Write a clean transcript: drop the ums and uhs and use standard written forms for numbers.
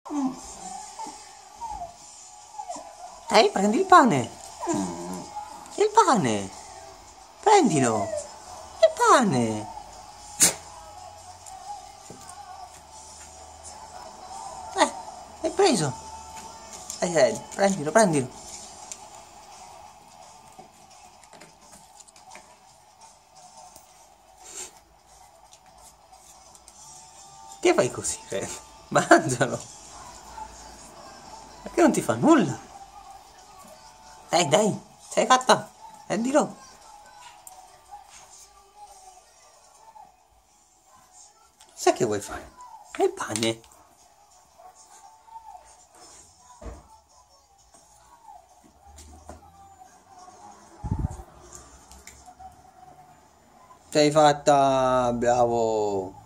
Dai, prendi il pane. Il pane. Prendilo. Il pane. Hai preso. Prendilo, prendilo. Che fai così, Red? Mangialo. Perché non ti fa nulla? Dai, dai, ce l'hai fatta. Prendilo. Sai che vuoi fare? È il pane. Ce l'hai fatta, bravo.